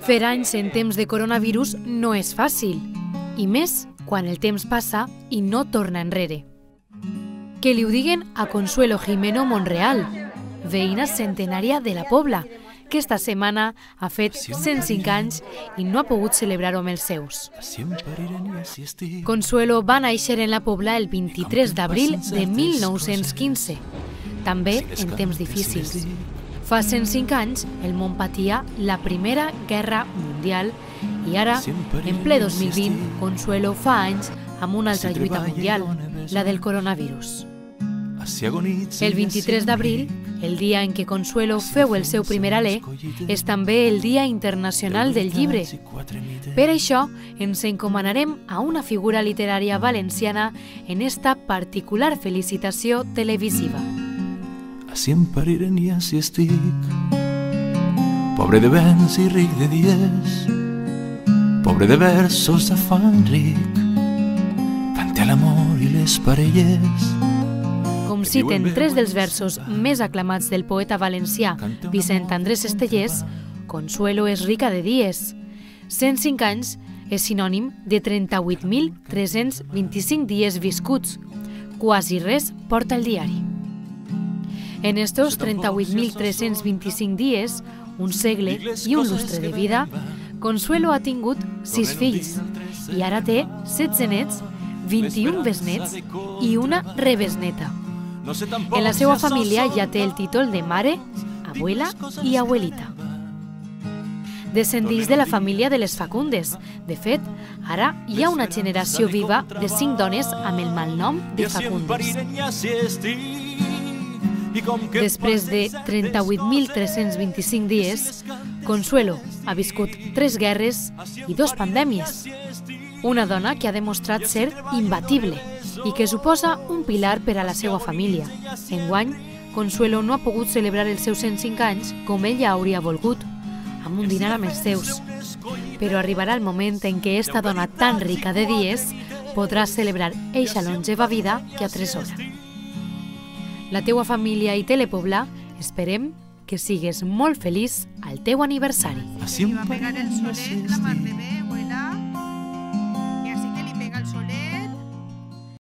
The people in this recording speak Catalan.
Fer anys en temps de coronavirus no és fàcil, i més quan el temps passa i no torna enrere. Que li ho diguen a Consuelo Jimeno Monreal, veïna centenària de la Pobla, que esta setmana ha fet 105 anys i no ha pogut celebrar-ho amb els seus. Consuelo va néixer en la Pobla el 23 d'abril de 1915, també en temps difícils. Fa 105 anys el món patia la Primera Guerra Mundial i ara, en ple 2020, Consuelo fa anys amb una altra lluita mundial, la del coronavirus. El 23 d'abril, el dia en què Consuelo feu el seu primer alè, és també el Dia Internacional del Llibre. Per això, ens encomanarem a una figura literària valenciana en esta particular felicitació televisiva. Així em parirem i així estic, pobre de béns i ric de dies, pobre de versos d'afany ric, cante l'amor i les parelles. Com citen tres dels versos més aclamats del poeta valencià Vicent Andrés Estellés, Consuelo és rica de dies. 105 anys és sinònim de 38.325 dies viscuts, quasi res porta el diari. En estos 38.325 dies, un segle i un lustre de vida, Consuelo ha tingut 6 fills i ara té 16 nets, 21 besnets i una rebesneta. En la seva família ja té el títol de mare, abuela i abuelita. Descendix de la família de les Facundes. De fet, ara hi ha una generació viva de 5 dones amb el malnom de Facundes. Després de 38.325 dies, Consuelo ha viscut 3 guerres i 2 pandèmies. Una dona que ha demostrat ser imbatible i que suposa un pilar per a la seva família. Enguany, Consuelo no ha pogut celebrar els seus 105 anys com ella hauria volgut, amb un dinar amb els seus. Però arribarà el moment en què esta dona tan rica de dies podrà celebrar eixa longeva vida que atresora. La teua família i Telepobla esperem que sigues molt feliç al teu aniversari. Li va pegar el solet, la mar de bé.